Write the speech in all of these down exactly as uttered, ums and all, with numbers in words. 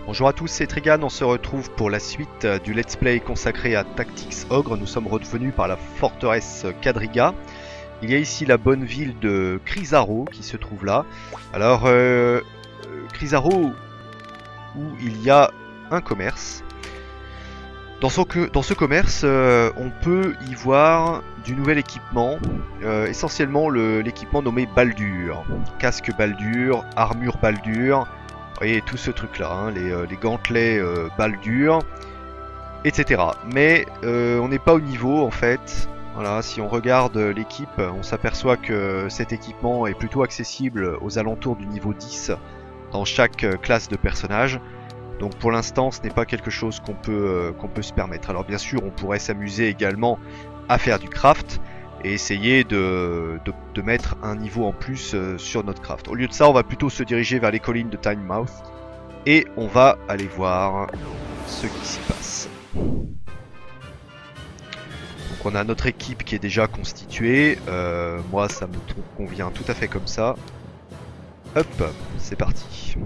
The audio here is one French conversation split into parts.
Bonjour à tous, c'est Trigan, on se retrouve pour la suite du let's play consacré à Tactics Ogre. Nous sommes revenus par la forteresse Quadriga. Il y a ici la bonne ville de Crisaro qui se trouve là. Alors, euh, Crisaro, où il y a un commerce. Dans, son, dans ce commerce, euh, on peut y voir du nouvel équipement, euh, essentiellement l'équipement nommé Baldur. Casque Baldur, armure Baldur, vous voyez tout ce truc là, hein, les, euh, les gantelets euh, Baldur, et cetera. Mais euh, on n'est pas au niveau en fait. Voilà, si on regarde l'équipe, on s'aperçoit que cet équipement est plutôt accessible aux alentours du niveau dix dans chaque classe de personnage. Donc pour l'instant ce n'est pas quelque chose qu'on peut, euh, qu'on peut se permettre. Alors bien sûr on pourrait s'amuser également à faire du craft et essayer de, de, de mettre un niveau en plus euh, sur notre craft. Au lieu de ça on va plutôt se diriger vers les collines de Tynemouth et on va aller voir ce qui s'y passe. Donc on a notre équipe qui est déjà constituée, euh, moi ça me convient tout à fait comme ça. Hop, c'est parti.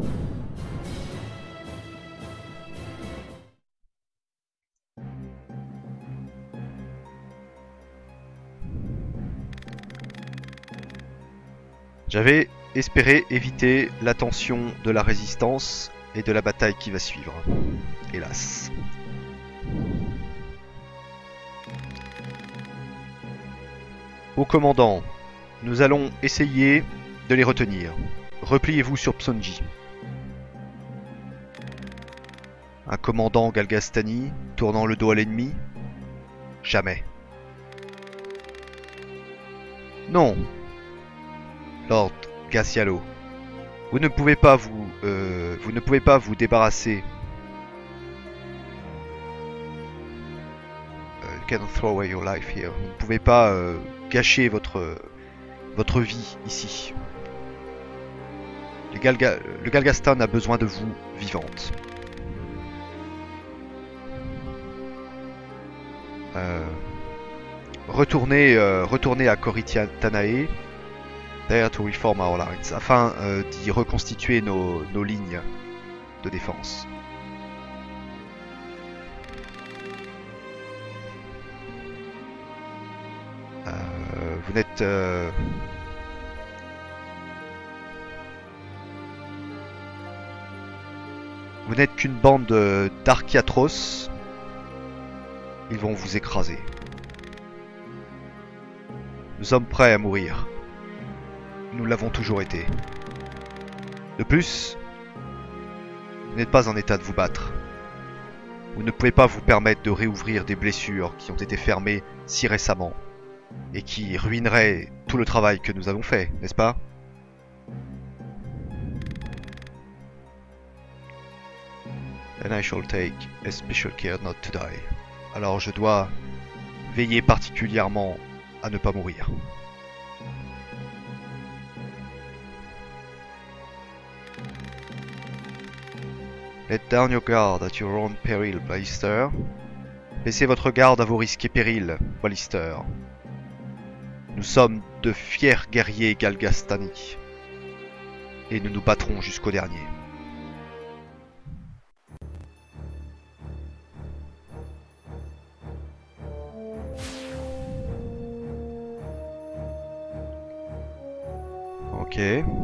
J'avais espéré éviter l'attention de la résistance et de la bataille qui va suivre. Hélas. Au commandant, nous allons essayer de les retenir. Repliez-vous sur Psonji. Un commandant Galgastani tournant le dos à l'ennemi? Jamais. Non. Lord Gassialo, vous ne pouvez pas vous, euh, vous ne pouvez pas vous débarrasser. Uh, you cannot throw away your life here. Vous ne pouvez pas euh, gâcher votre votre vie ici. Le, Galga, le Galgastan a besoin de vous vivante. Euh, retournez, euh, retournez à Corytanae. There to reform our lines, afin euh, d'y reconstituer nos, nos lignes de défense. Euh, vous n'êtes... Euh... Vous n'êtes qu'une bande d'Archiatros. Ils vont vous écraser. Nous sommes prêts à mourir. Nous l'avons toujours été. De plus, vous n'êtes pas en état de vous battre. Vous ne pouvez pas vous permettre de réouvrir des blessures qui ont été fermées si récemment et qui ruineraient tout le travail que nous avons fait, n'est-ce pas? And I shall take a special care not to die. Alors je dois veiller particulièrement à ne pas mourir. Let down your guard at your own peril, Ballister. Baissez votre garde à vos risques et périls, Ballister. Nous sommes de fiers guerriers Galgastani. Et nous nous battrons jusqu'au dernier. Ok.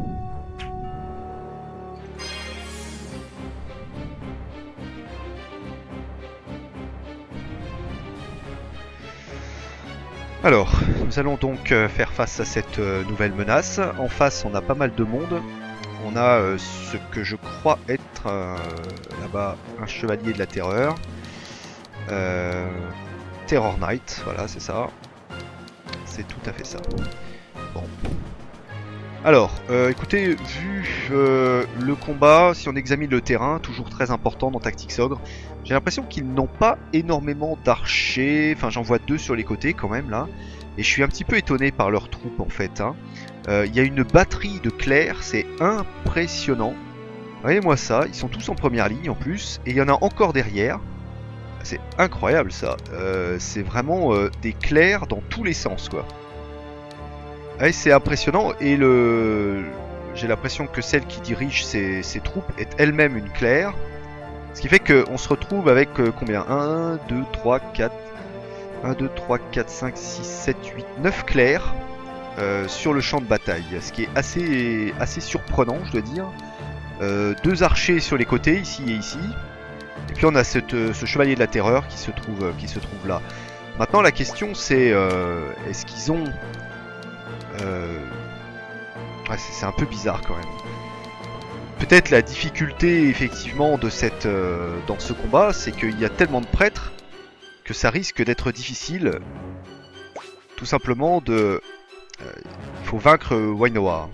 Alors, nous allons donc faire face à cette nouvelle menace. En face, on a pas mal de monde. On a euh, ce que je crois être euh, là-bas un chevalier de la terreur. Euh, Terror Knight, voilà, c'est ça. C'est tout à fait ça. Bon. Alors, euh, écoutez, vu euh, le combat, si on examine le terrain, toujours très important dans Tactics Ogre, j'ai l'impression qu'ils n'ont pas énormément d'archers, enfin j'en vois deux sur les côtés quand même là, et je suis un petit peu étonné par leurs troupes en fait. Hein. Euh, il y a une batterie de clercs, c'est impressionnant. Voyez-moi ça, ils sont tous en première ligne en plus, et il y en a encore derrière. C'est incroyable ça, euh, c'est vraiment euh, des clercs dans tous les sens quoi. Ouais, c'est impressionnant et le... j'ai l'impression que celle qui dirige ces, ces troupes est elle-même une clerc. Ce qui fait qu'on se retrouve avec euh, combien? un, deux, trois, quatre... un, deux, trois, quatre, cinq, six, sept, huit, neuf clercs euh, sur le champ de bataille. Ce qui est assez, assez surprenant, je dois dire. Euh, deux archers sur les côtés, ici et ici. Et puis on a cette, ce chevalier de la terreur qui se trouve, qui se trouve là. Maintenant la question c'est, euh, est-ce qu'ils ont... Euh... Ouais, c'est un peu bizarre quand même. Peut-être la difficulté effectivement de cette, euh, dans ce combat, c'est qu'il y a tellement de prêtres que ça risque d'être difficile. Tout simplement de... Il euh, faut vaincre Wainoa.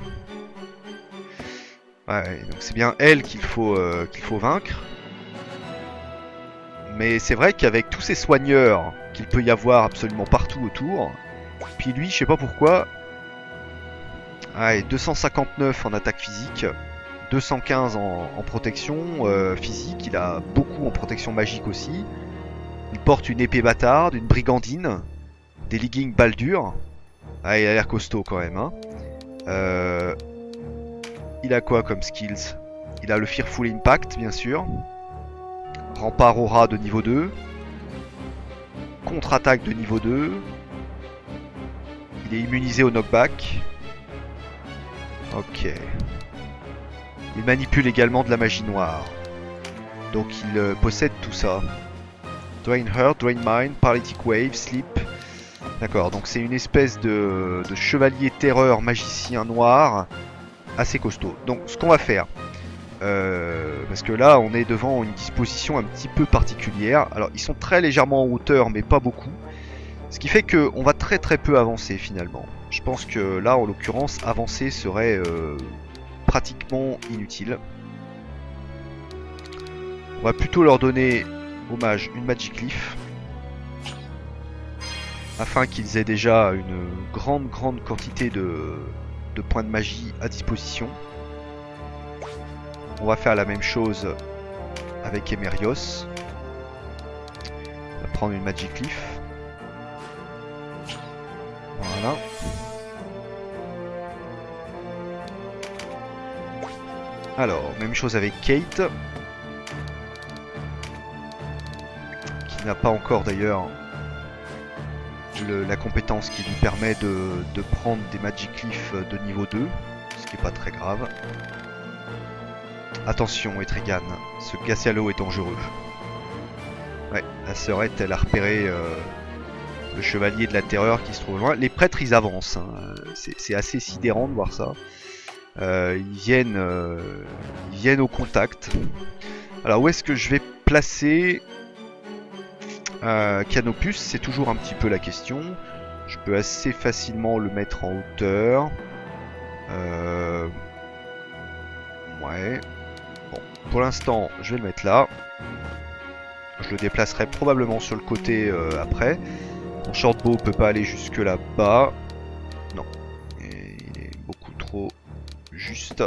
Ouais, donc c'est bien elle qu'il faut, euh, qu'il faut vaincre. Mais c'est vrai qu'avec tous ces soigneurs qu'il peut y avoir absolument partout autour, puis lui, je sais pas pourquoi, ouais, deux cent cinquante-neuf en attaque physique, deux cent quinze en, en protection euh, physique, il a beaucoup en protection magique aussi. Il porte une épée bâtarde, une brigandine, des leggings balles dures. Ah, il a l'air costaud quand même, hein. Euh, il a quoi comme skills? Il a le Fearful Impact, bien sûr. Rempart aura de niveau deux. Contre-attaque de niveau deux. Il est immunisé au knockback. Ok. Il manipule également de la magie noire. Donc il euh, possède tout ça. Drain Heart, Drain Mind, Paralytic Wave, Sleep. D'accord, donc c'est une espèce de, de chevalier terreur magicien noir assez costaud. Donc ce qu'on va faire, euh, parce que là on est devant une disposition un petit peu particulière. Alors ils sont très légèrement en hauteur mais pas beaucoup. Ce qui fait qu'on va très très peu avancer finalement. Je pense que là en l'occurrence avancer serait euh, pratiquement inutile. On va plutôt leur donner hommage une Magic Leaf. Afin qu'ils aient déjà une grande grande quantité de, de points de magie à disposition. On va faire la même chose avec Emerios. On va prendre une Magic Leaf. Voilà. Alors, même chose avec Kate. Qui n'a pas encore d'ailleurs la compétence qui lui permet de, de prendre des Magic Leaf de niveau deux. Ce qui n'est pas très grave. Attention Etrigan, ce Gassialo est dangereux. Ouais, la sœurette elle a repéré euh, le chevalier de la terreur qui se trouve loin. Les prêtres ils avancent, hein. C'est assez sidérant de voir ça. Euh, ils, viennent, euh, ils viennent au contact. Alors où est-ce que je vais placer euh, Canopus? C'est toujours un petit peu la question. Je peux assez facilement le mettre en hauteur. Euh... Ouais. Bon, pour l'instant, je vais le mettre là. Je le déplacerai probablement sur le côté euh, après. Mon shortbow peut pas aller jusque là-bas. Non. Et il est beaucoup trop juste.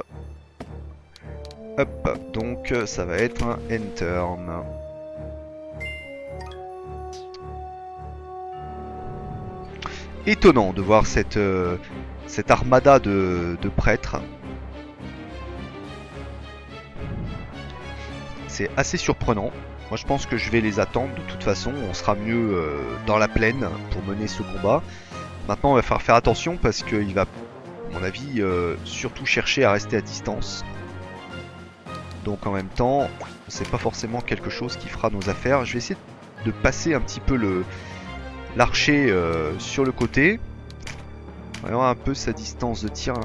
Hop. Donc, ça va être un end turn. Étonnant de voir cette, euh, cette armada de, de prêtres. C'est assez surprenant. Moi je pense que je vais les attendre de toute façon. On sera mieux euh, dans la plaine pour mener ce combat. Maintenant on va faire, faire attention parce qu'il va, à mon avis, euh, surtout chercher à rester à distance. Donc en même temps, c'est pas forcément quelque chose qui fera nos affaires. Je vais essayer de passer un petit peu le l'archer euh, sur le côté. On va voir un peu sa distance de tir.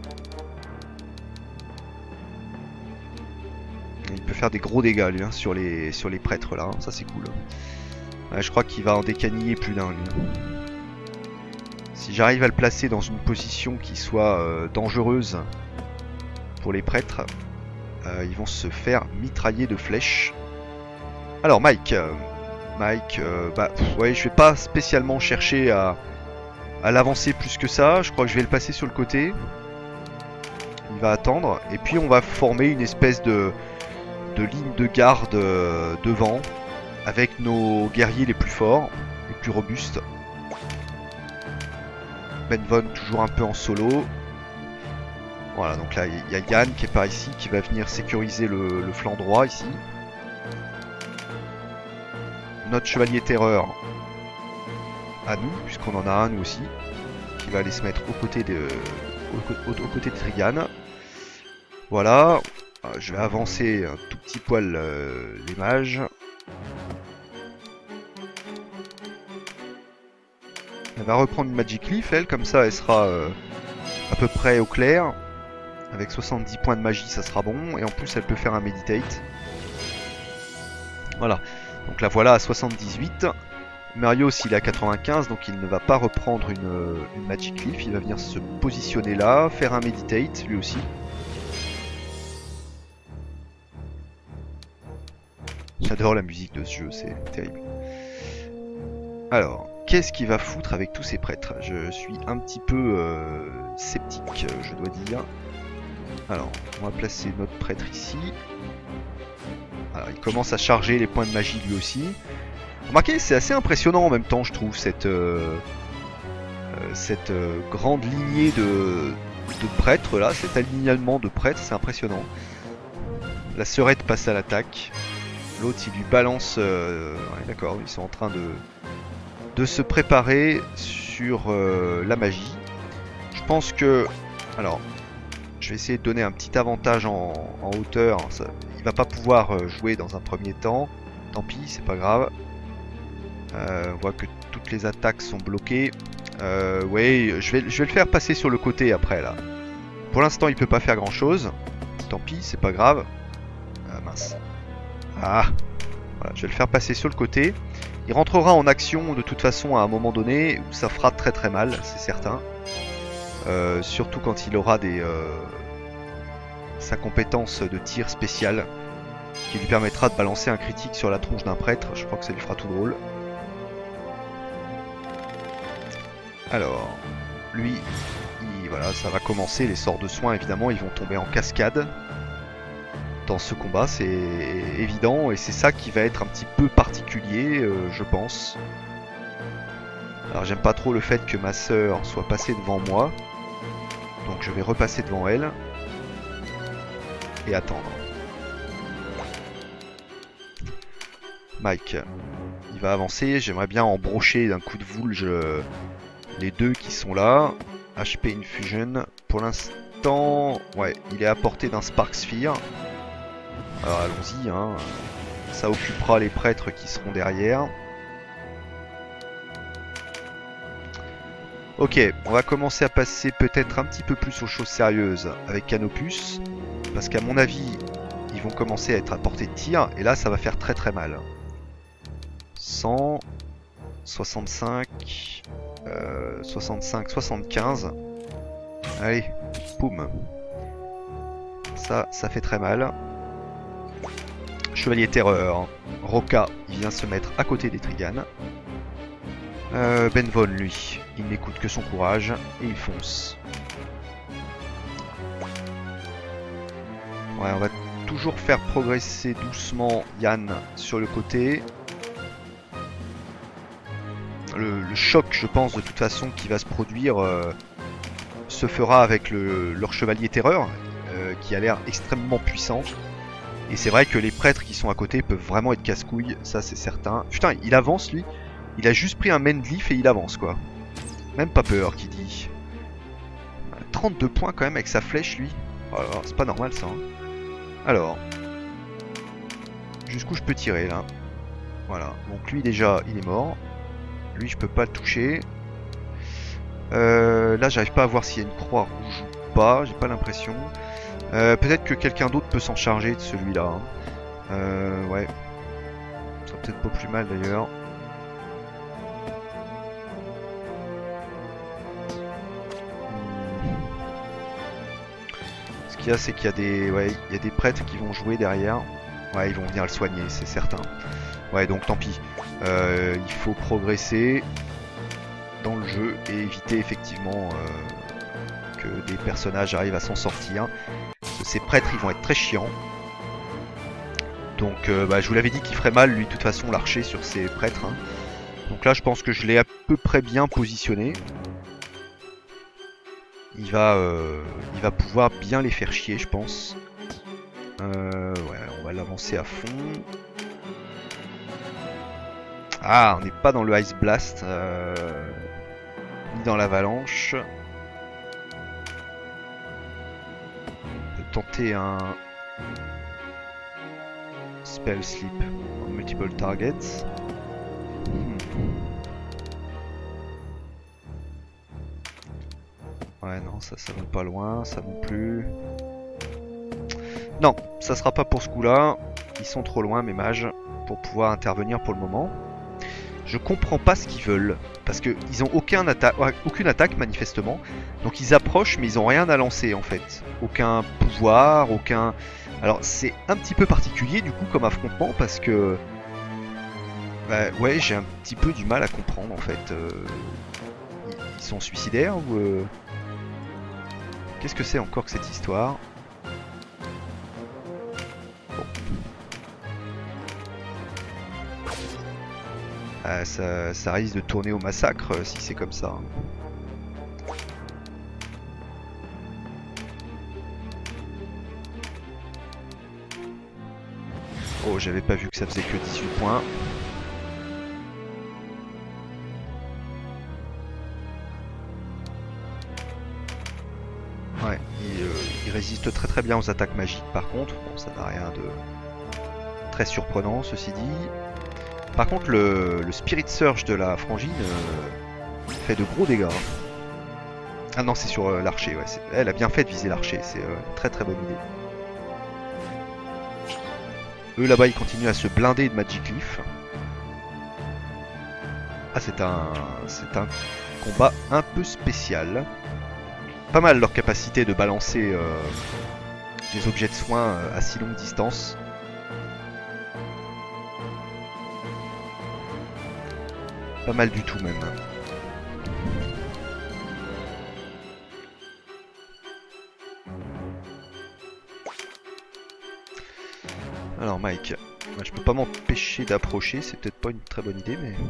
Il peut faire des gros dégâts lui, hein, sur, les, sur les prêtres là, ça c'est cool. Ouais, je crois qu'il va en décaniller plus d'un lui. Si j'arrive à le placer dans une position qui soit euh, dangereuse pour les prêtres, euh, ils vont se faire mitrailler de flèches. Alors Mike, euh, Mike, euh, bah pff, ouais, je vais pas spécialement chercher à, à l'avancer plus que ça. Je crois que je vais le passer sur le côté. Il va attendre et puis on va former une espèce de de ligne de garde euh, devant avec nos guerriers les plus forts, les plus robustes. Benvon toujours un peu en solo. Voilà, donc là il y a Yann qui est par ici, qui va venir sécuriser le, le flanc droit ici. notre chevalier terreur à nous, puisqu'on en a un nous aussi, qui va aller se mettre aux côtés de, aux, aux, aux côtés de Trigan. Voilà, je vais avancer un tout petit poil euh, les mages. Elle va reprendre une Magic Leaf, elle, comme ça elle sera euh, à peu près au clair. Avec soixante-dix points de magie, ça sera bon, et en plus elle peut faire un Meditate. Voilà, donc la voilà à soixante-dix-huit. Mario s'il est à quatre-vingt-quinze, donc il ne va pas reprendre une, une Magic Leaf, il va venir se positionner là, faire un Meditate lui aussi. J'adore la musique de ce jeu, c'est terrible. Alors, qu'est-ce qu'il va foutre avec tous ces prêtres? Je suis un petit peu euh, sceptique, je dois dire. Alors, on va placer notre prêtre ici. Alors, il commence à charger les points de magie lui aussi. Remarquez, c'est assez impressionnant en même temps, je trouve, cette, euh, euh, cette euh, grande lignée de, de prêtres là, cet alignement de prêtres, c'est impressionnant. La sœurette passe à l'attaque. L'autre, il lui balance... Euh, ouais, d'accord, ils sont en train de, de se préparer sur euh, la magie. Je pense que... Alors, je vais essayer de donner un petit avantage en, en hauteur. Ça, il va pas pouvoir jouer dans un premier temps. Tant pis, c'est pas grave. Euh, on voit que toutes les attaques sont bloquées. Euh, oui, je vais, je vais le faire passer sur le côté après là. Pour l'instant, il peut pas faire grand chose. Tant pis, c'est pas grave. Ah mince. Ah, voilà, je vais le faire passer sur le côté. Il rentrera en action de toute façon à un moment donné où ça fera très très mal, c'est certain. Euh, surtout quand il aura des, euh, sa compétence de tir spécial qui lui permettra de balancer un critique sur la tronche d'un prêtre. Je crois que ça lui fera tout drôle. Alors, lui, il, voilà, ça va commencer. Les sorts de soins, évidemment, ils vont tomber en cascade. Dans ce combat, c'est évident, et c'est ça qui va être un petit peu particulier, euh, je pense. Alors j'aime pas trop le fait que ma sœur soit passée devant moi, donc je vais repasser devant elle et attendre. Mike, il va avancer, j'aimerais bien embrocher d'un coup de voulge euh, les deux qui sont là. H P Infusion, pour l'instant, ouais, il est à portée d'un Spark Sphere. Alors allons-y, hein. Ça occupera les prêtres qui seront derrière. Ok, on va commencer à passer peut-être un petit peu plus aux choses sérieuses avec Canopus. Parce qu'à mon avis, ils vont commencer à être à portée de tir. Et là, ça va faire très très mal. cent, soixante-cinq, euh, soixante-cinq, soixante-quinze. Allez, poum. Ça, ça fait très mal. Chevalier Terreur, Roca, il vient se mettre à côté des Trigan. Euh, Benvon, lui, il n'écoute que son courage et il fonce. Ouais, on va toujours faire progresser doucement Yann sur le côté. Le, le choc, je pense, de toute façon, qui va se produire, euh, se fera avec le, leur Chevalier Terreur, euh, qui a l'air extrêmement puissant. Et c'est vrai que les prêtres qui sont à côté peuvent vraiment être casse-couilles, ça c'est certain. Putain, il avance lui. Il a juste pris un Mendleaf et il avance quoi. Même pas peur qui dit. trente-deux points quand même avec sa flèche lui. Oh là là, c'est pas normal ça. Hein. Alors. Jusqu'où je peux tirer là. Voilà. Donc lui déjà il est mort. Lui je peux pas le toucher. Euh, là j'arrive pas à voir s'il y a une croix rouge ou pas. J'ai pas l'impression. Euh, Peut-être que quelqu'un d'autre peut s'en charger de celui-là. Hein. Euh, ouais. Ça sera peut-être pas plus mal d'ailleurs. Ce qu'il y a, c'est qu'il y a des, ouais, il y a des prêtres qui vont jouer derrière. Ouais, ils vont venir le soigner, c'est certain. Ouais, donc tant pis. Euh, il faut progresser dans le jeu et éviter effectivement euh, que des personnages arrivent à s'en sortir. Ces prêtres ils vont être très chiants. Donc euh, bah, je vous l'avais dit qu'il ferait mal lui de toute façon l'archer sur ces prêtres. Hein. Donc là je pense que je l'ai à peu près bien positionné. Il va, euh, il va pouvoir bien les faire chier je pense. Euh, ouais, on va l'avancer à fond. Ah, on n'est pas dans le Ice Blast, euh, ni dans l'avalanche. On peut tenter un Spell Sleep on multiple targets. Hmm. Ouais, non, ça, ça va pas loin, ça non plus. Non, ça sera pas pour ce coup-là. Ils sont trop loin, mes mages, pour pouvoir intervenir pour le moment. Je comprends pas ce qu'ils veulent, parce qu'ils ont aucun atta aucune attaque manifestement. Donc ils approchent, mais ils ont rien à lancer en fait. Aucun pouvoir, aucun... Alors c'est un petit peu particulier du coup comme affrontement, parce que... Bah, ouais, j'ai un petit peu du mal à comprendre en fait. Euh... Ils sont suicidaires ou... Euh... Qu'est-ce que c'est encore que cette histoire? Bon. Ah, ça, ça risque de tourner au massacre euh, si c'est comme ça. Oh, j'avais pas vu que ça faisait que dix-huit points. Ouais, il, euh, il résiste très très bien aux attaques magiques par contre. Bon, ça n'a rien de très surprenant ceci dit. Par contre, le, le Spirit Surge de la frangine euh, fait de gros dégâts. Ah non, c'est sur euh, l'archer, ouais. Elle a bien fait de viser l'archer, c'est euh, une très très bonne idée. Eux là-bas, ils continuent à se blinder de Magicleaf. Ah, c'est un, c'est un combat un peu spécial. Pas mal leur capacité de balancer euh, des objets de soins euh, à si longue distance. Pas mal du tout même. Alors Mike, moi, je peux pas m'empêcher d'approcher, c'est peut-être pas une très bonne idée mais...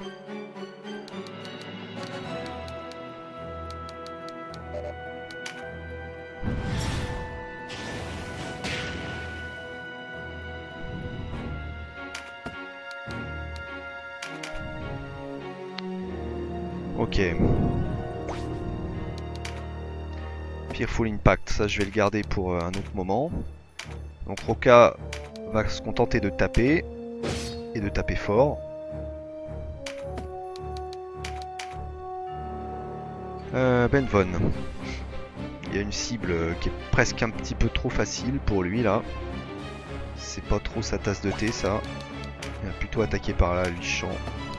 Ok. Fearful Impact, ça je vais le garder pour un autre moment. Donc Roka va se contenter de taper, et de taper fort. Euh, Benvon. Il y a une cible qui est presque un petit peu trop facile pour lui là. C'est pas trop sa tasse de thé ça. Il va plutôt attaquer par là, lui champ.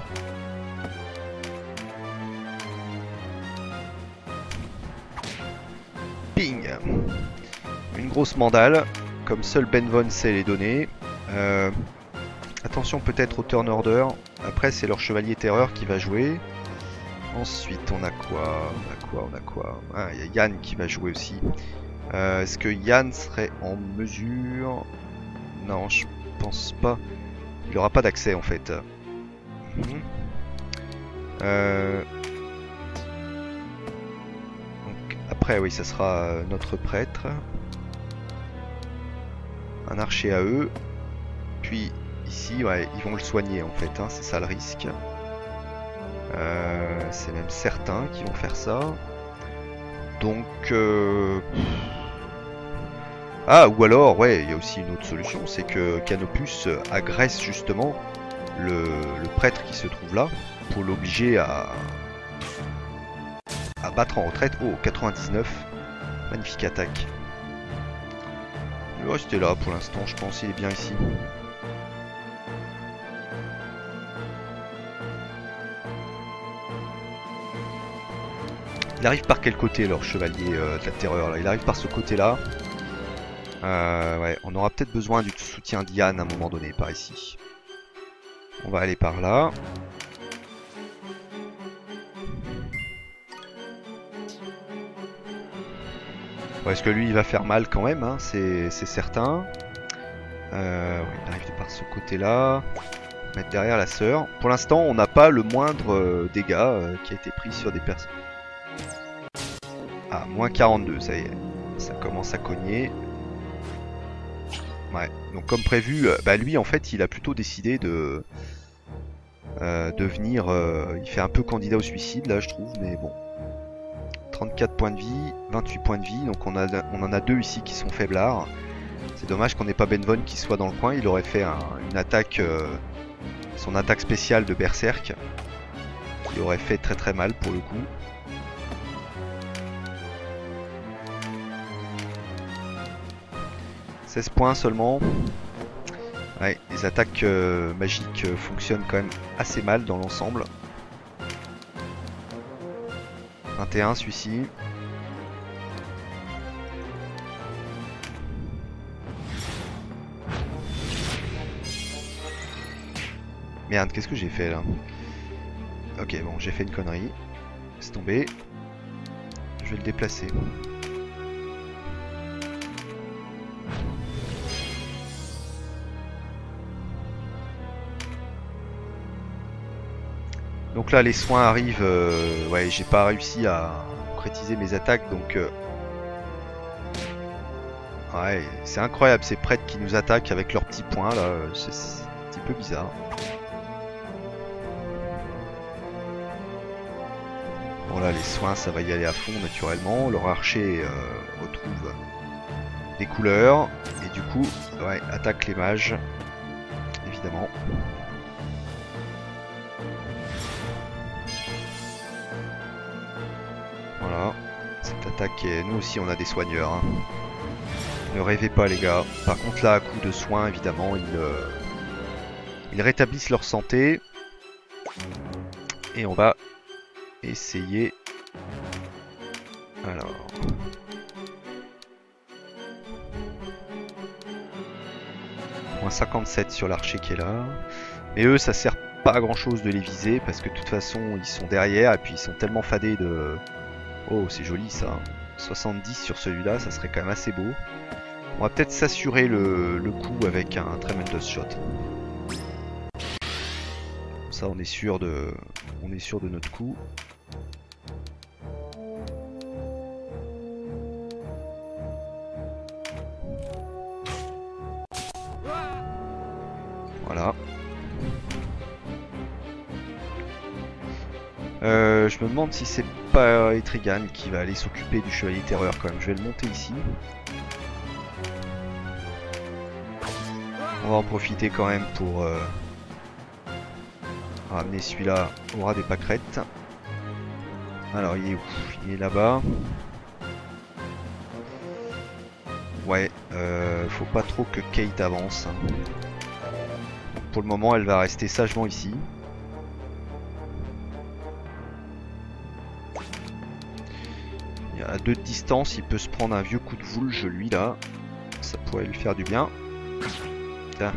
Ping. Une grosse mandale, comme seul Benvon sait les donner. Euh, attention peut-être au turn order. Après c'est leur chevalier terreur qui va jouer. Ensuite on a quoi? On a quoi? On a quoi? Ah, il y a Yann qui va jouer aussi. Euh, Est-ce que Yann serait en mesure? Non, je pense pas. Il n'aura pas d'accès en fait. Mmh. Euh... Donc, après oui, ça sera notre prêtre. Un archer à eux. Puis ici, ouais, ils vont le soigner en fait, hein, c'est ça le risque. Euh, c'est même certain qu'ils vont faire ça. Donc... Euh... Ah, ou alors, ouais, il y a aussi une autre solution, c'est que Canopus agresse justement le, le prêtre qui se trouve là, pour l'obliger à... à battre en retraite. Oh, quatre-vingt-dix-neuf. Magnifique attaque. Il va rester là pour l'instant, je pense, il est bien ici. Il arrive par quel côté leur chevalier euh, de la terreur là? Il arrive par ce côté là. Euh, ouais, on aura peut-être besoin du soutien d'Yann à un moment donné par ici. On va aller par là. Ouais, est-ce que lui il va faire mal quand même, hein, c'est certain. Euh, ouais, il arrive par ce côté là. Mettre derrière la sœur. Pour l'instant on n'a pas le moindre euh, dégât euh, qui a été pris sur des personnes. Ah, moins quarante-deux, ça y est. Ça commence à cogner. Ouais, donc comme prévu, bah lui en fait il a plutôt décidé de euh, devenir... Euh, il fait un peu candidat au suicide là je trouve, mais bon. trente-quatre points de vie, vingt-huit points de vie, donc on, a, on en a deux ici qui sont faiblards. C'est dommage qu'on n'ait pas Benvon qui soit dans le coin, il aurait fait un, une attaque, euh, son attaque spéciale de berserk, qui aurait fait très très mal pour le coup. seize points seulement. Ouais, les attaques euh, magiques euh, fonctionnent quand même assez mal dans l'ensemble. vingt et un celui-ci. Merde, qu'est-ce que j'ai fait là? Ok, bon, j'ai fait une connerie. Laisse tomber. Je vais le déplacer. Donc là, les soins arrivent. Euh, ouais, j'ai pas réussi à concrétiser mes attaques, donc... Euh, ouais, c'est incroyable ces prêtres qui nous attaquent avec leurs petits points là. C'est un petit peu bizarre. Bon là les soins ça va y aller à fond naturellement, leur archer euh, retrouve des couleurs et du coup ouais, attaque les mages évidemment. Voilà, cette attaque est... nous aussi on a des soigneurs hein. Ne rêvez pas les gars, par contre là à coup de soins évidemment ils, euh, ils rétablissent leur santé et on va essayer. Alors. moins cinquante-sept sur l'archer qui est là. Mais eux, ça sert pas à grand chose de les viser parce que de toute façon, ils sont derrière et puis ils sont tellement fadés de. Oh, c'est joli ça. soixante-dix sur celui-là, ça serait quand même assez beau. On va peut-être s'assurer le, le coup avec un tremendous shot. Ça, on est sûr de, on est sûr de notre coup. Voilà. Euh, je me demande si c'est pas Etrigan qui va aller s'occuper du chevalier terreur quand même. Je vais le monter ici. On va en profiter quand même pour euh, ramener celui-là au ras des pâquerettes. Alors il est où? Il est là-bas. Ouais, euh, faut pas trop que Kate avance. Pour le moment, elle va rester sagement ici. Il y a à deux de distance, il peut se prendre un vieux coup de voulge lui là. Ça pourrait lui faire du bien. Tiens.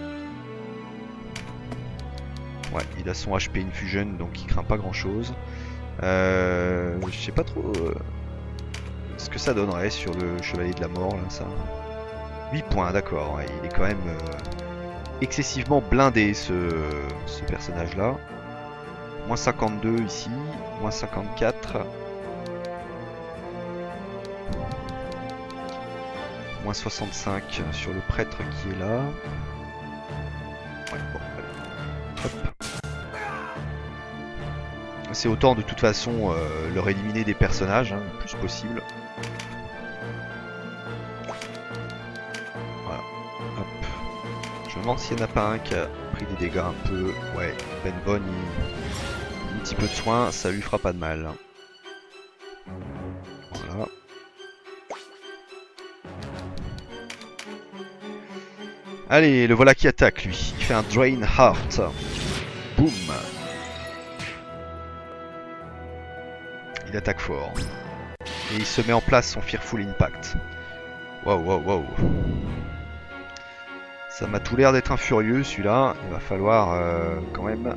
Ouais, il a son H P Infusion donc il craint pas grand chose. Euh, je sais pas trop euh, ce que ça donnerait sur le chevalier de la mort là, ça. huit points, d'accord, ouais, il est quand même euh, excessivement blindé ce, ce personnage là. moins cinquante-deux ici, moins cinquante-quatre. moins soixante-cinq sur le prêtre qui est là. Ouais, bon, allez. Hop. C'est autant de toute façon euh, leur éliminer des personnages hein, le plus possible. Voilà. Hop. Je me demande s'il n'y en a pas un qui a pris des dégâts un peu. Ouais, Benvon, il... un petit peu de soin, ça lui fera pas de mal. Voilà. Allez, le voilà qui attaque lui. Il fait un Drain Heart. Boum. Il attaque fort. Et il se met en place son Fearful Impact. Waouh, waouh, waouh. Ça m'a tout l'air d'être un furieux celui-là. Il va falloir euh, quand même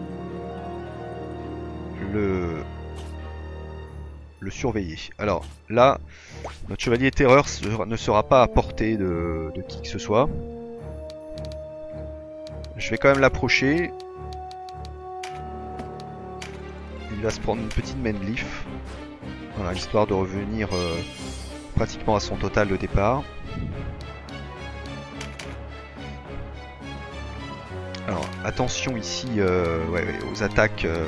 le... le surveiller. Alors là, notre chevalier terreur ne sera pas à portée de, de qui que ce soit. Je vais quand même l'approcher. Il va se prendre une petite Mendleaf. Voilà, histoire de revenir euh, pratiquement à son total de départ. Alors attention ici euh, ouais, ouais, aux attaques. Euh...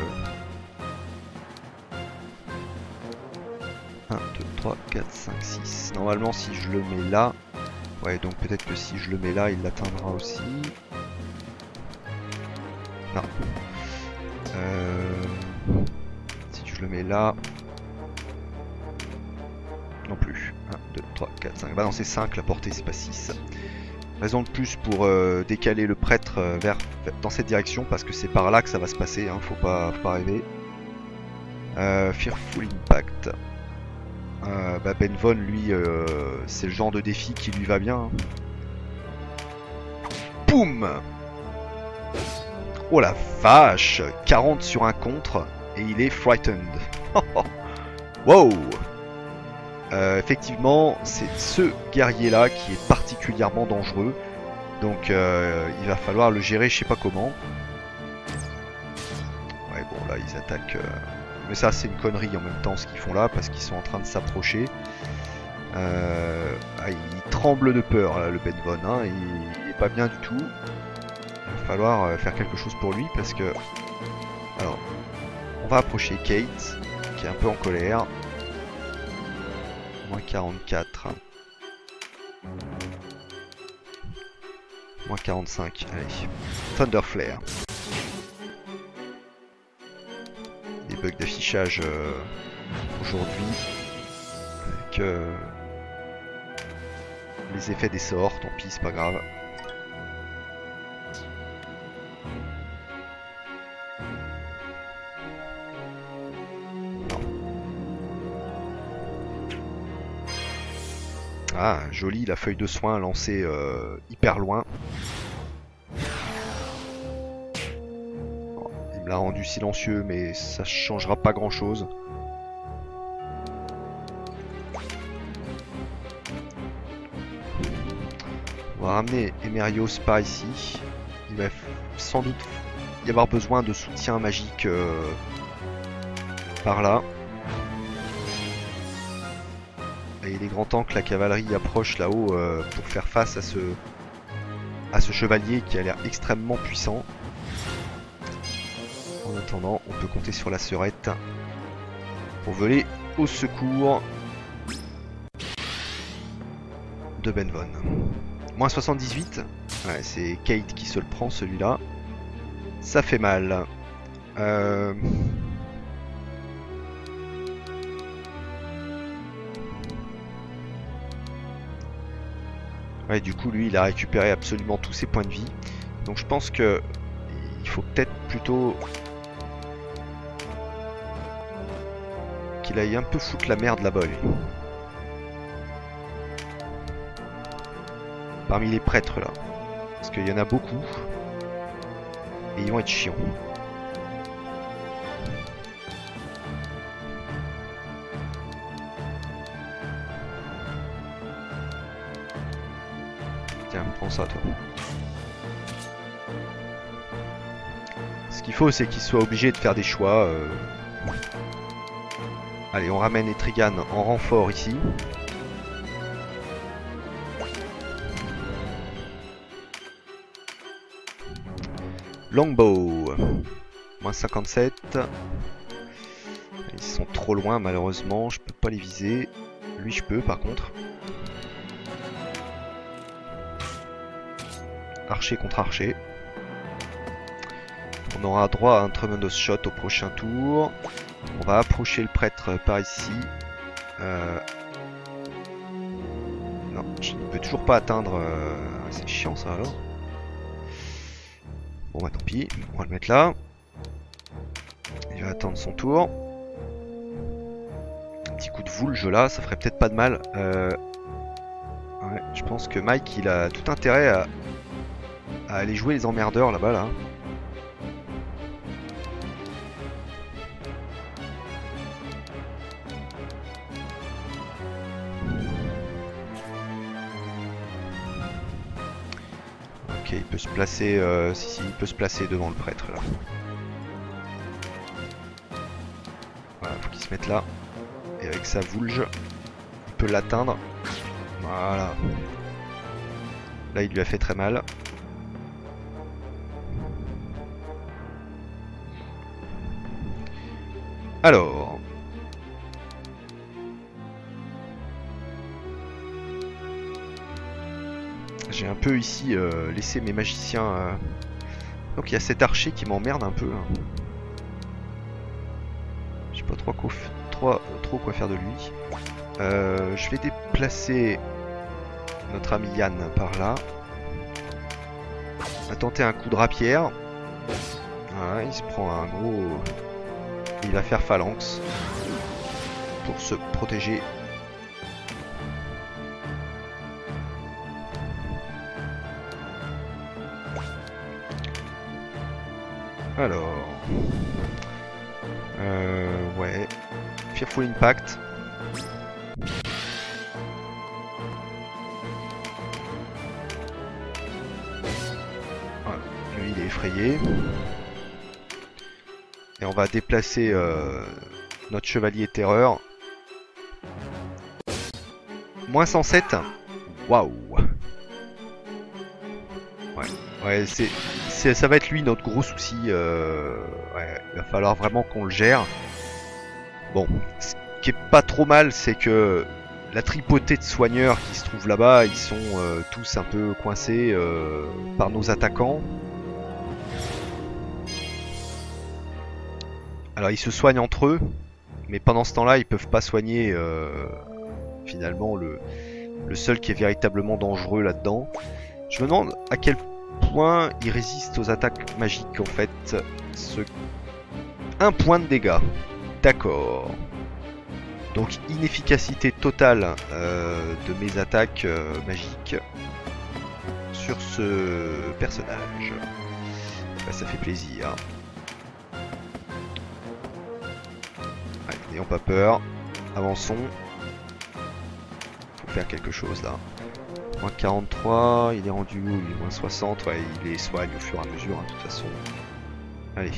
un, deux, trois, quatre, cinq, six. Normalement si je le mets là. Ouais donc peut-être que si je le mets là il l'atteindra aussi. Non. Euh... Si je le mets là. Non plus. un, deux, trois, quatre, cinq. Bah non c'est cinq la portée c'est pas six. Raison de plus pour euh, décaler le prêtre euh, vers, dans cette direction parce que c'est par là que ça va se passer, hein, faut pas, faut pas rêver. Euh, Fearful Impact. Euh, bah Ben Von lui euh, c'est le genre de défi qui lui va bien. Hein. Boum. Oh la vache, quarante sur un contre et il est frightened. Wow. Euh, effectivement, c'est ce guerrier là qui est particulièrement dangereux. Donc euh, il va falloir le gérer, je sais pas comment. Ouais bon là ils attaquent. Euh... Mais ça c'est une connerie en même temps ce qu'ils font là parce qu'ils sont en train de s'approcher. Euh... Ah, il tremble de peur là, le Ben Von, hein. il... il est pas bien du tout. Il va falloir euh, faire quelque chose pour lui parce que. Alors, on va approcher Kate qui est un peu en colère. Moins quarante-quatre. Moins quarante-cinq. Allez. Thunder Flare. Des bugs d'affichage euh, aujourd'hui. Avec euh, les effets des sorts. Tant pis, c'est pas grave. Ah, joli la feuille de soin lancée euh, hyper loin. Bon, il me l'a rendu silencieux, mais ça changera pas grand chose. On va ramener Emerios par ici. Il va sans doute y avoir besoin de soutien magique euh, par là. Et il est grand temps que la cavalerie approche là-haut euh, pour faire face à ce, à ce chevalier qui a l'air extrêmement puissant. En attendant, on peut compter sur la sœurette pour voler au secours de Ben Von. Moins soixante-dix-huit. Ouais, c'est Kate qui se le prend celui-là. Ça fait mal. Euh... Ouais, du coup, lui, il a récupéré absolument tous ses points de vie. Donc je pense que il faut peut-être plutôt qu'il aille un peu foutre la merde là-bas, lui. Parmi les prêtres, là. Parce qu'il y en a beaucoup. Et ils vont être chiants. Tiens, prends ça, toi. Ce qu'il faut, c'est qu'il soit obligé de faire des choix. Euh... Allez, on ramène Etrigan en renfort ici. Longbow. Moins cinquante-sept. Ils sont trop loin, malheureusement. Je peux pas les viser. Lui, je peux, par contre. Archer contre archer. On aura droit à un Tremendous Shot au prochain tour. On va approcher le prêtre par ici. Euh... Non, je ne peux toujours pas atteindre. Euh... C'est chiant ça alors. Bon bah tant pis, on va le mettre là. Il va attendre son tour. Un petit coup de voulge là, ça ferait peut-être pas de mal. Euh... Ouais, je pense que Mike il a tout intérêt à, à aller jouer les emmerdeurs là-bas là. Ok, il peut se placer, euh, si, si, il peut se placer devant le prêtre là. Voilà, faut qu'il se mette là. Et avec sa voulge, il peut l'atteindre. Voilà. Là, il lui a fait très mal. Alors... J'ai un peu ici euh, laissé mes magiciens... Euh... Donc il y a cet archer qui m'emmerde un peu. Hein. Je sais pas trop quoi, trop, trop quoi faire de lui. Euh, je vais déplacer notre ami Yann par là. On va tenter un coup de rapière. Voilà, il se prend un gros... Il va faire phalanx pour se protéger. Alors... Euh... Ouais... Fearful Impact. Voilà, lui il est effrayé. Et on va déplacer euh, notre chevalier terreur. moins cent sept. Waouh. Ouais, ouais c'est, c'est, ça va être lui notre gros souci. Euh, ouais, il va falloir vraiment qu'on le gère. Bon, ce qui est pas trop mal, c'est que la tripotée de soigneurs qui se trouvent là-bas, ils sont euh, tous un peu coincés euh, par nos attaquants. Alors ils se soignent entre eux, mais pendant ce temps-là, ils peuvent pas soigner euh, finalement le, le seul qui est véritablement dangereux là-dedans. Je me demande à quel point il résiste aux attaques magiques en fait. Ce... Un point de dégâts. D'accord. Donc inefficacité totale euh, de mes attaques euh, magiques sur ce personnage. Bah, ça fait plaisir. Allez, n'ayons pas peur. Avançons. Faut faire quelque chose là. moins quarante-trois, il est rendu où? Il est moins soixante, ouais, il les soigne au fur et à mesure, hein, de toute façon. Allez.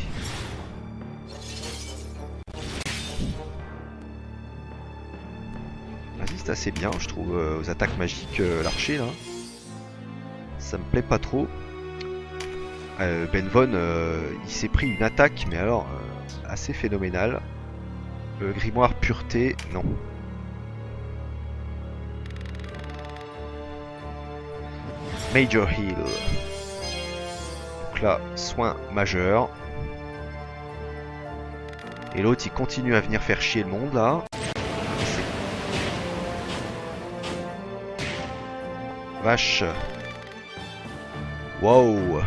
Résiste assez bien, je trouve, euh, aux attaques magiques, euh, l'archer, là. Ça me plaît pas trop. Euh, Benvon, euh, il s'est pris une attaque, mais alors, euh, assez phénoménale. Le grimoire pureté, non. Major Heal. Donc là, soin majeur. Et l'autre, il continue à venir faire chier le monde, là. Vache. Wow.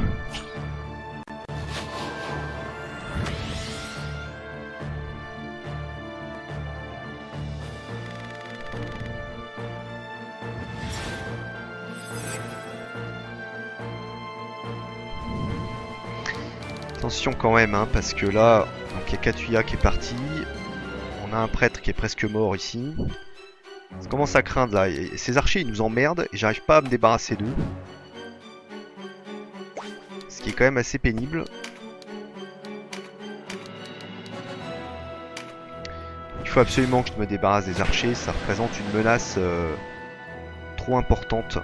Attention quand même, hein, parce que là, il y a Katuya qui est parti. On a un prêtre qui est presque mort ici. Ça commence à craindre là. Et ces archers ils nous emmerdent et j'arrive pas à me débarrasser d'eux. Ce qui est quand même assez pénible. Il faut absolument que je me débarrasse des archers. Ça représente une menace euh, trop importante.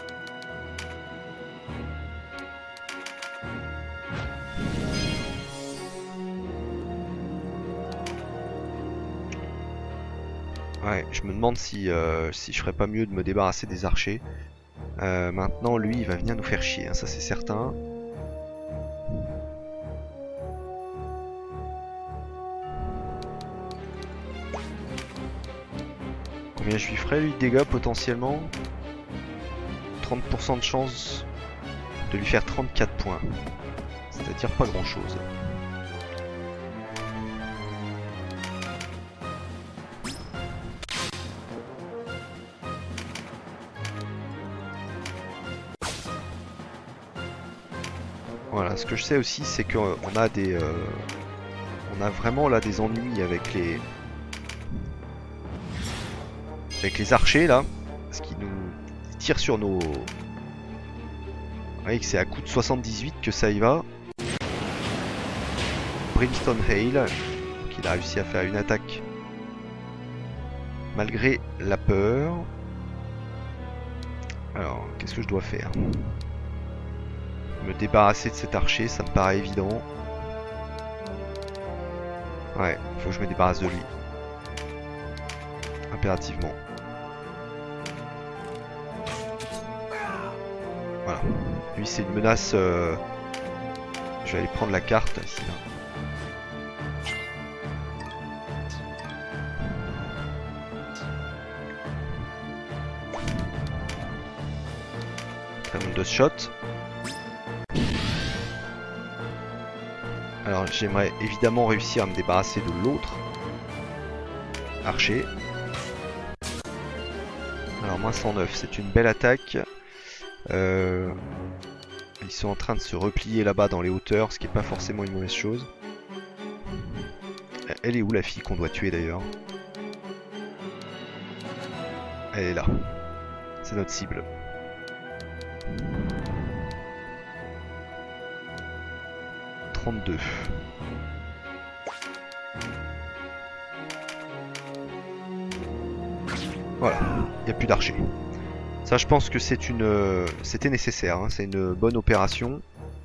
Ouais, je me demande si, euh, si je ferais pas mieux de me débarrasser des archers. Euh, maintenant, lui, il va venir nous faire chier, hein, ça c'est certain. Combien je lui ferais, lui, de dégâts potentiellement? trente pour cent de chance de lui faire trente-quatre points. C'est-à-dire pas grand-chose. Voilà, ce que je sais aussi, c'est qu'on a des, euh, on a vraiment là des ennuis avec les, avec les archers là, parce qu'ils nous tirent sur nos, vous voyez que c'est à coup de soixante-dix-huit que ça y va. Brimstone Hail, donc il a réussi à faire une attaque malgré la peur. Alors, qu'est-ce que je dois faire ? Me débarrasser de cet archer, ça me paraît évident. Ouais, faut que je me débarrasse de lui. Impérativement. Voilà. Lui c'est une menace. Euh... Je vais aller prendre la carte ici. Là. De shot. Alors j'aimerais évidemment réussir à me débarrasser de l'autre archer. Alors moins cent neuf, c'est une belle attaque. Euh... Ils sont en train de se replier là-bas dans les hauteurs, ce qui n'est pas forcément une mauvaise chose. Elle est où la fille qu'on doit tuer d'ailleurs? Elle est là. C'est notre cible. trente-deux. Voilà, il n'y a plus d'archers. Ça je pense que c'est une, c'était nécessaire, hein. C'est une bonne opération.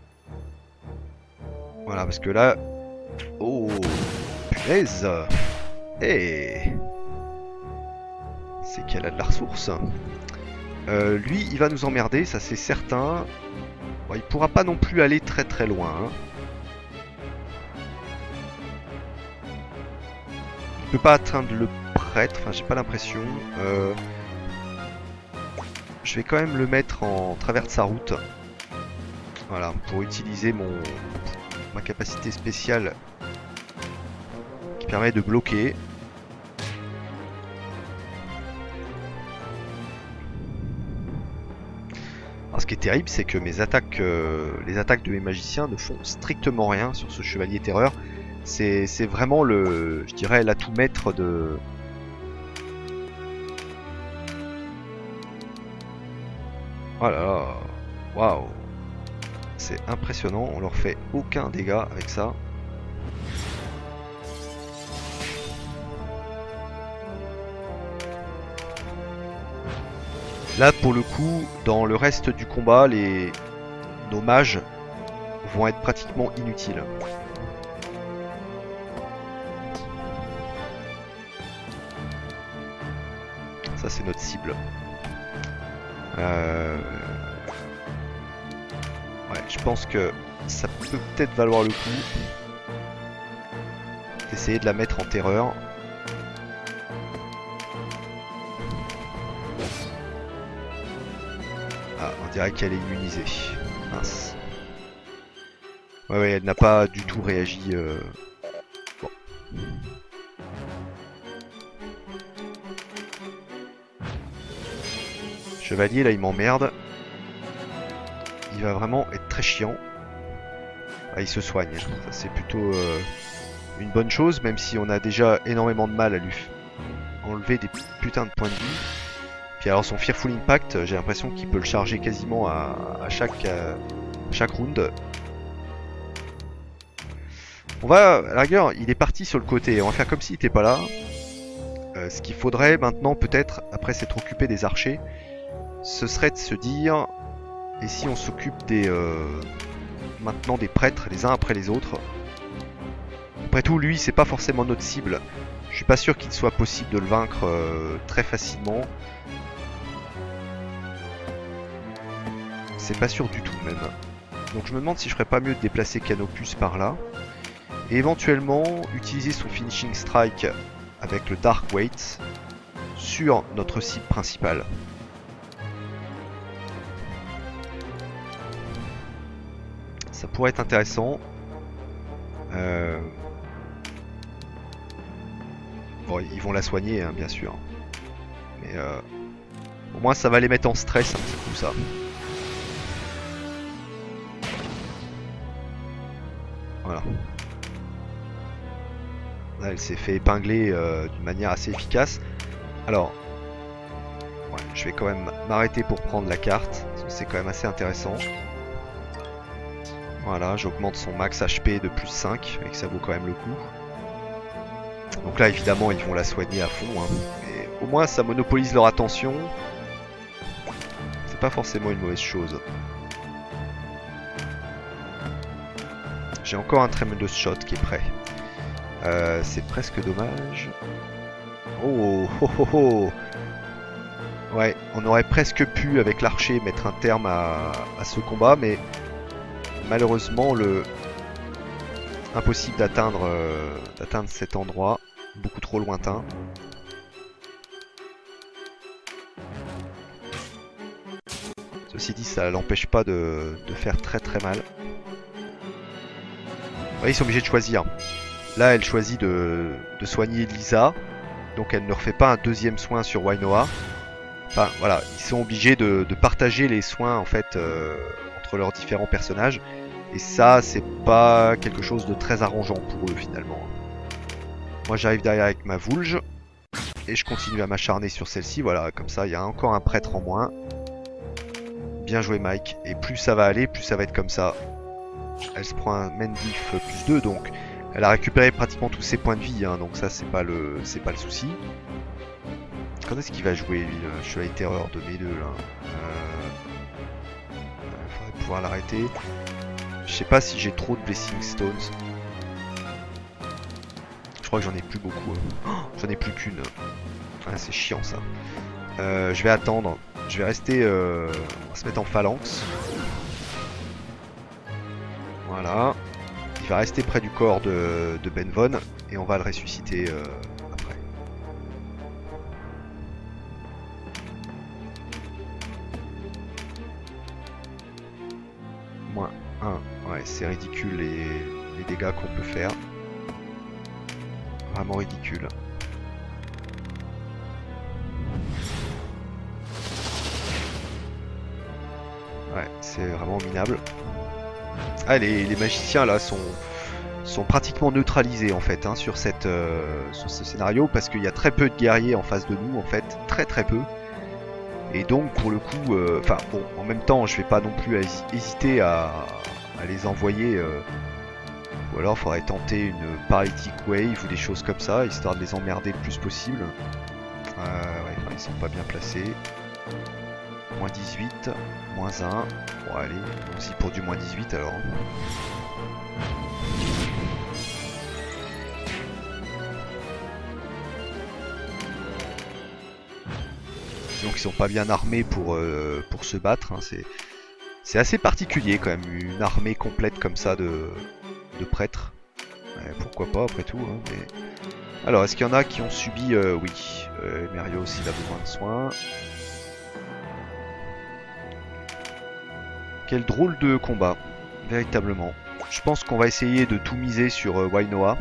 Voilà, parce que là... Oh, punaise. Hey, c'est qu'elle a de la ressource. Euh, lui, il va nous emmerder, ça c'est certain. Bon, il pourra pas non plus aller très très loin. Hein. Il peut pas atteindre le prêtre, enfin j'ai pas l'impression. Euh... Je vais quand même le mettre en travers de sa route. Voilà, pour utiliser mon ma capacité spéciale qui permet de bloquer. Alors ce qui est terrible, c'est que mes attaques, euh, les attaques de mes magiciens ne font strictement rien sur ce chevalier terreur. C'est vraiment le, je dirais, l'atout maître de... Oh là là, waouh, c'est impressionnant, on leur fait aucun dégât avec ça. Là pour le coup, dans le reste du combat, les nos mages vont être pratiquement inutiles. Ça c'est notre cible. Euh... Ouais, je pense que ça peut peut-être valoir le coup d'essayer de la mettre en terreur. Ah, on dirait qu'elle est immunisée. Mince. Ouais, ouais, elle n'a pas du tout réagi. Euh... Bon. Chevalier, là, il m'emmerde. Il va vraiment être très chiant. Ah, il se soigne. C'est plutôt euh, une bonne chose, même si on a déjà énormément de mal à lui enlever des putains de points de vie. Puis alors son Fearful Impact, j'ai l'impression qu'il peut le charger quasiment à, à chaque, à chaque round. On va, à la rigueur, il est parti sur le côté. On va faire comme s'il n'était pas là. Euh, ce qu'il faudrait maintenant, peut-être, après s'être occupé des archers, ce serait de se dire, et si on s'occupe des euh, maintenant des prêtres les uns après les autres. Après tout, lui c'est pas forcément notre cible. Je suis pas sûr qu'il soit possible de le vaincre euh, très facilement. C'est pas sûr du tout même. Donc je me demande si je ferais pas mieux de déplacer Canopus par là. Et éventuellement utiliser son Finishing Strike avec le Dark Weight sur notre cible principale. Ça pourrait être intéressant. Euh... Bon, ils vont la soigner, hein, bien sûr. Mais euh... au moins ça va les mettre en stress un petit coup, ça. Voilà. Là, elle s'est fait épingler euh, d'une manière assez efficace. Alors, ouais, je vais quand même m'arrêter pour prendre la carte. C'est quand même assez intéressant. Voilà, j'augmente son max H P de plus cinq, et que ça vaut quand même le coup. Donc là, évidemment, ils vont la soigner à fond. Hein. Mais au moins, ça monopolise leur attention. C'est pas forcément une mauvaise chose. J'ai encore un Tremendous Shot qui est prêt. Euh, c'est presque dommage. Oh, oh, oh, oh. Ouais, on aurait presque pu, avec l'archer, mettre un terme à, à ce combat, mais malheureusement, le impossible d'atteindre euh, d'atteindre cet endroit, beaucoup trop lointain. Ceci dit, ça l'empêche pas de, de faire très très mal. Ouais, ils sont obligés de choisir. Là, elle choisit de, de soigner Lisa, donc elle ne refait pas un deuxième soin sur Wainoa. Enfin, voilà, ils sont obligés de, de partager les soins en fait euh, entre leurs différents personnages. Et ça, c'est pas quelque chose de très arrangeant pour eux finalement. Moi, j'arrive derrière avec ma Voulge et je continue à m'acharner sur celle-ci. Voilà, comme ça, il y a encore un prêtre en moins. Bien joué, Mike. Et plus ça va aller, plus ça va être comme ça. Elle se prend un Mendif plus deux, donc elle a récupéré pratiquement tous ses points de vie, hein, donc ça c'est pas le c'est pas le souci. Quand est-ce qu'il va jouer lui, le Chevalier Terreur de mes deux là euh... Il faudrait pouvoir l'arrêter. Je sais pas si j'ai trop de Blessing Stones. Je crois que j'en ai plus beaucoup. Hein. Oh, j'en ai plus qu'une. Ah, c'est chiant ça. Euh, je vais attendre. Je vais rester. Euh... On va se mettre en phalanx. Voilà. Il va rester près du corps de, de Benvon et on va le ressusciter euh, après. Moins un. Ouais, c'est ridicule les, les dégâts qu'on peut faire. Vraiment ridicule. Ouais, c'est vraiment minable. Ah, les, les magiciens là sont, sont pratiquement neutralisés en fait hein, sur, cette, euh, sur ce scénario parce qu'il y a très peu de guerriers en face de nous en fait, très très peu. Et donc pour le coup, enfin euh, bon, en même temps je vais pas non plus hésiter à, à les envoyer, euh, ou alors il faudrait tenter une Paralytic Wave ou des choses comme ça, histoire de les emmerder le plus possible. Euh, ouais, enfin, ils sont pas bien placés. moins dix-huit, moins un. Bon allez, aussi pour du moins dix-huit alors. Donc ils sont pas bien armés pour, euh, pour se battre. Hein. C'est assez particulier quand même, une armée complète comme ça de, de prêtres. Ouais, pourquoi pas après tout. Hein, mais... Alors est-ce qu'il y en a qui ont subi... Euh, oui, euh, Merios il a besoin de soins. Quel drôle de combat, véritablement. Je pense qu'on va essayer de tout miser sur euh, Wainoa.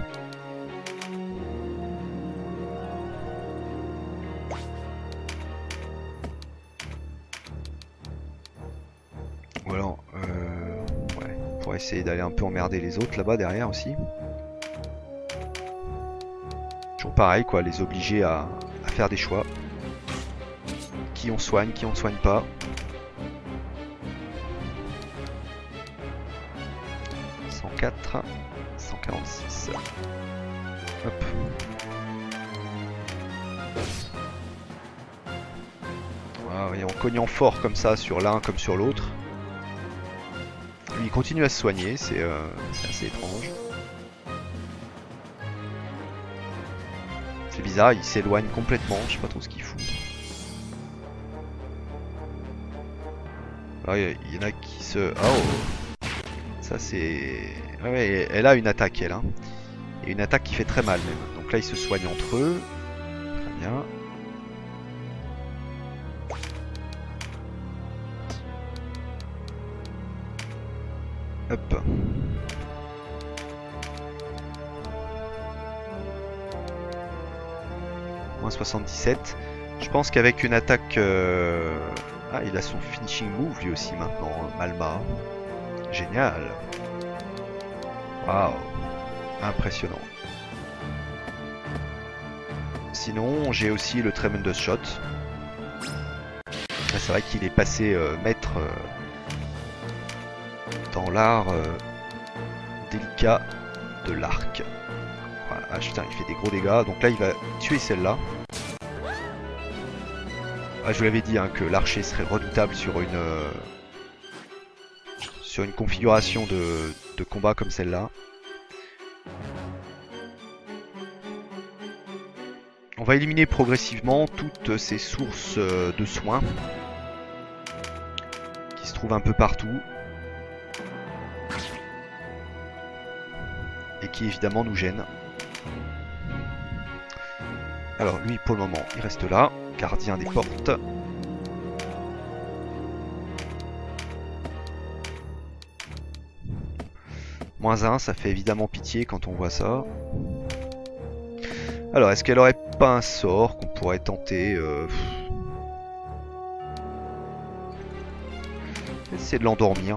Ou alors, euh, ouais, on pourrait essayer d'aller un peu emmerder les autres là-bas derrière aussi. Toujours pareil, quoi, les obliger à, à faire des choix. Qui on soigne, qui on soigne pas. cent quatre, cent quarante-six. Hop. Voilà, et en cognant fort comme ça sur l'un comme sur l'autre. Lui il continue à se soigner, c'est euh, assez étrange. C'est bizarre, il s'éloigne complètement, je sais pas trop ce qu'il fout. Alors il y, y en a qui se... Oh, ça c'est... Ouais, elle a une attaque elle. Hein. Et une attaque qui fait très mal même. Donc là ils se soignent entre eux. Très bien. Hop. moins soixante-dix-sept. Je pense qu'avec une attaque... Euh... Ah, il a son finishing move lui aussi maintenant, Malma. Génial. Waouh. Impressionnant. Sinon, j'ai aussi le Tremendous Shot. C'est vrai qu'il est passé euh, maître euh, dans l'art euh, délicat de l'arc. Voilà. Ah putain, il fait des gros dégâts. Donc là, il va tuer celle-là. Ah, je vous l'avais dit hein, que l'archer serait redoutable sur une euh, sur une configuration de, de combat comme celle-là. On va éliminer progressivement toutes ces sources de soins qui se trouvent un peu partout et qui évidemment nous gênent. Alors lui pour le moment il reste là, gardien des portes. Moins un, ça fait évidemment pitié quand on voit ça. Alors, est-ce qu'elle aurait pas un sort qu'on pourrait tenter euh... Essayer de l'endormir.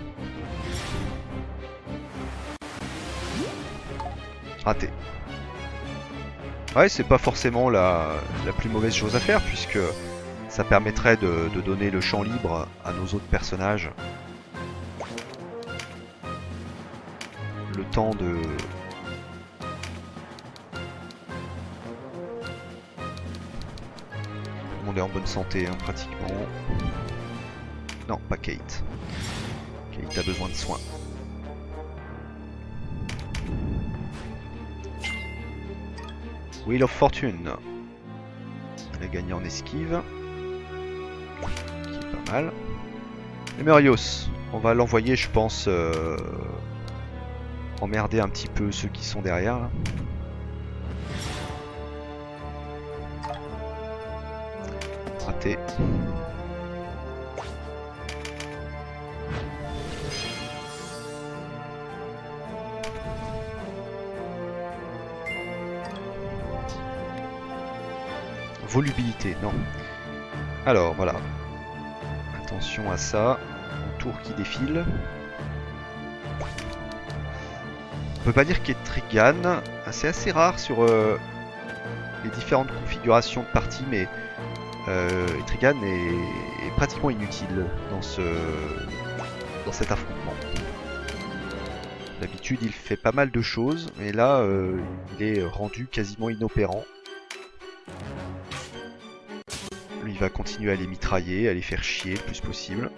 Raté. Ouais, c'est pas forcément la, la plus mauvaise chose à faire, puisque ça permettrait de, de donner le champ libre à nos autres personnages. Le temps de... Tout le monde est en bonne santé, hein, pratiquement. Non, pas Kate. Kate a besoin de soins. Wheel of Fortune. Elle a gagné en esquive. Qui est pas mal. Emerios. On va l'envoyer, je pense... Euh... emmerder un petit peu ceux qui sont derrière là. Raté. Volubilité, non. Alors voilà. Attention à ça. Un tour qui défile. On peut pas dire qu'Etrigan, c'est assez rare sur euh, les différentes configurations de partie, mais euh, Etrigan est, est pratiquement inutile dans ce dans cet affrontement. D'habitude il fait pas mal de choses, mais là euh, il est rendu quasiment inopérant. Lui il va continuer à les mitrailler, à les faire chier le plus possible.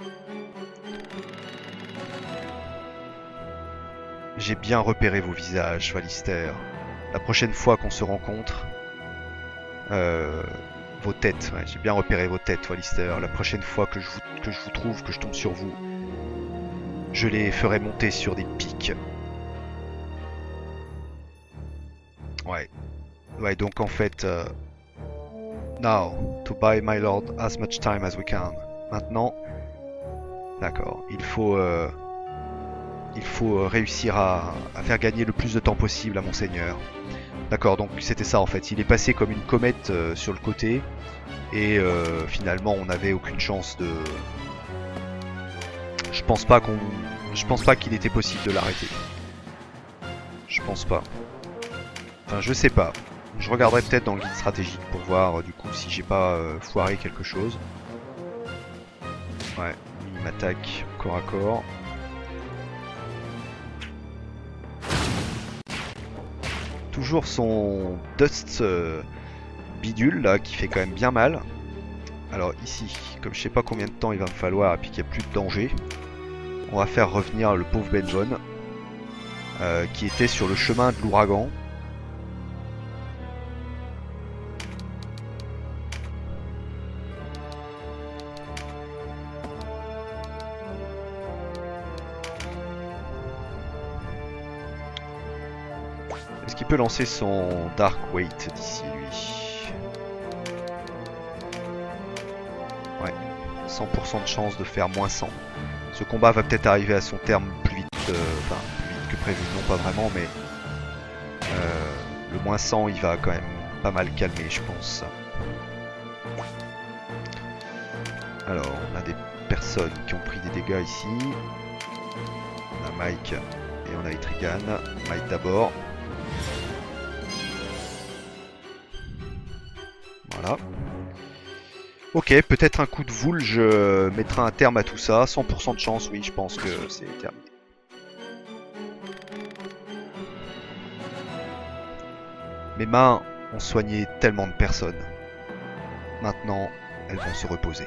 J'ai bien repéré vos visages, Valister. La prochaine fois qu'on se rencontre, euh, vos têtes, ouais, j'ai bien repéré vos têtes, Valister. La prochaine fois que je, vous, que je vous trouve, que je tombe sur vous, je les ferai monter sur des pics. Ouais. Ouais, donc en fait... Euh, now, to buy my lord as much time as we can. Maintenant... D'accord, il faut... Euh, Il faut réussir à, à faire gagner le plus de temps possible à Monseigneur. D'accord, donc c'était ça en fait. Il est passé comme une comète euh, sur le côté. Et euh, finalement on n'avait aucune chance de... Je pense pas qu'on... Je pense pas qu'il était possible de l'arrêter. Je pense pas. Enfin je sais pas. Je regarderai peut-être dans le guide stratégique pour voir euh, du coup si j'ai pas euh, foiré quelque chose. Ouais, il m'attaque corps à corps. Toujours son Dust euh, bidule là qui fait quand même bien mal. Alors ici, comme je sais pas combien de temps il va me falloir et puis qu'il n'y a plus de danger, on va faire revenir le pauvre Benjon euh, qui était sur le chemin de l'ouragan. Est-ce qu'il peut lancer son Dark Weight d'ici lui? Ouais, cent pour cent de chance de faire moins cent. Ce combat va peut-être arriver à son terme plus vite, euh, enfin plus vite que prévu, non pas vraiment, mais euh, le moins cent il va quand même pas mal calmer je pense. Alors on a des personnes qui ont pris des dégâts ici. On a Mike et on a Etrigan. Mike d'abord. Voilà. Ok, peut-être un coup de Voulge mettra un terme à tout ça. cent pour cent de chance, oui, je pense que c'est terminé. Mes mains ont soigné tellement de personnes. Maintenant, elles vont se reposer.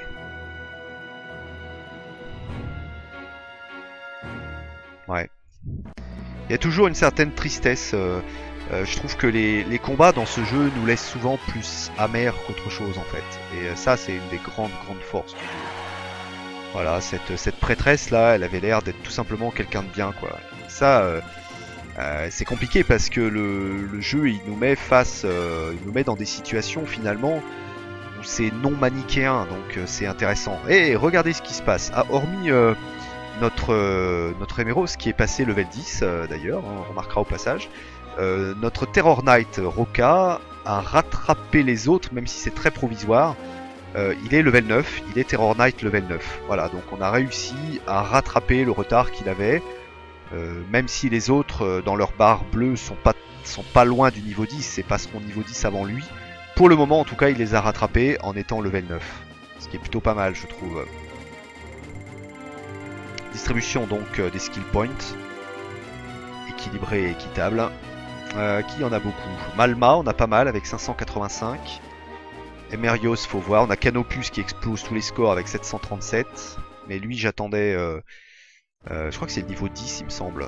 Ouais. Il y a toujours une certaine tristesse. Euh, Euh, je trouve que les, les combats dans ce jeu nous laissent souvent plus amers qu'autre chose en fait. Et euh, ça c'est une des grandes grandes forces du jeu. Voilà, cette, cette prêtresse là, elle avait l'air d'être tout simplement quelqu'un de bien quoi. Ça, euh, euh, c'est compliqué parce que le, le jeu il nous met face, euh, il nous met dans des situations finalement où c'est non manichéen, donc euh, c'est intéressant. Et regardez ce qui se passe. Ah, hormis euh, notre, euh, notre Emeros qui est passé level dix euh, d'ailleurs, hein, on remarquera au passage. Euh, notre Terror Knight Roka a rattrapé les autres, même si c'est très provisoire. Euh, il est level neuf, il est Terror Knight level neuf. Voilà, donc on a réussi à rattraper le retard qu'il avait. Euh, même si les autres, euh, dans leur barre bleue, sont pas, sont pas loin du niveau dix et passeront niveau dix avant lui. Pour le moment, en tout cas, il les a rattrapés en étant level neuf. Ce qui est plutôt pas mal, je trouve. Distribution donc euh, des skill points. Équilibré et équitable. Euh, qui en a beaucoup? Malma, on a pas mal avec cinq cent quatre-vingt-cinq. Emerios, faut voir. On a Canopus qui explose tous les scores avec sept cent trente-sept. Mais lui, j'attendais... Euh, euh, je crois que c'est le niveau dix, il me semble.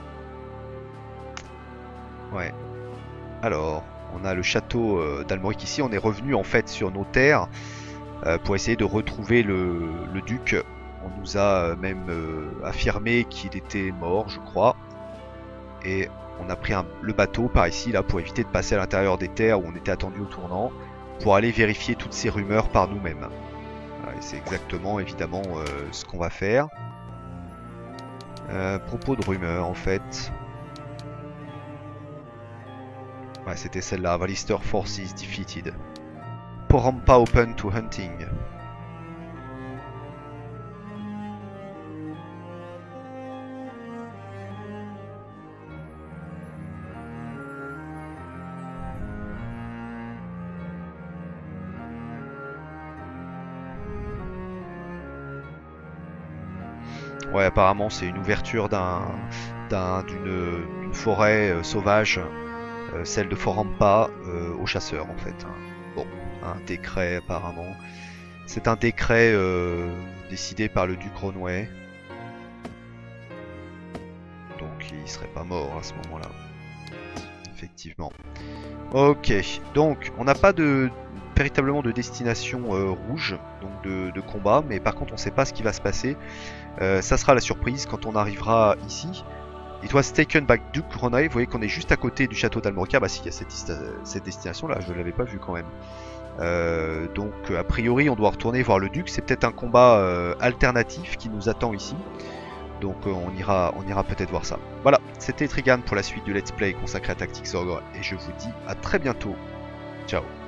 Ouais. Alors, on a le château euh, d'Almoric ici. On est revenu en fait sur nos terres euh, pour essayer de retrouver le, le duc. On nous a même euh, affirmé qu'il était mort, je crois. Et... on a pris un, le bateau par ici là pour éviter de passer à l'intérieur des terres où on était attendu au tournant pour aller vérifier toutes ces rumeurs par nous-mêmes. Voilà, c'est exactement évidemment euh, ce qu'on va faire. Euh, propos de rumeurs en fait. Ouais, c'était celle-là. Valister Forces defeated. Porrampa open to hunting. Ouais, apparemment c'est une ouverture d'un, d'un, d'une forêt euh, sauvage, euh, celle de Porrampa, euh, aux chasseurs en fait. Bon, un décret apparemment. C'est un décret euh, décidé par le duc Ronway. Donc il serait pas mort à ce moment-là. Effectivement. Ok, donc on n'a pas de véritablement de destination euh, rouge, donc de, de combat, mais par contre on sait pas ce qui va se passer. Euh, ça sera la surprise quand on arrivera ici. It was taken by Duke Ronay. Vous voyez qu'on est juste à côté du château d'Almorica. Bah si, il y a cette, cette destination là, je ne l'avais pas vu quand même. Euh, donc a priori on doit retourner voir le duc. C'est peut-être un combat euh, alternatif qui nous attend ici. Donc euh, on ira, on ira peut-être voir ça. Voilà, c'était Trigan pour la suite du Let's Play consacré à Tactics Ogre. Et je vous dis à très bientôt. Ciao.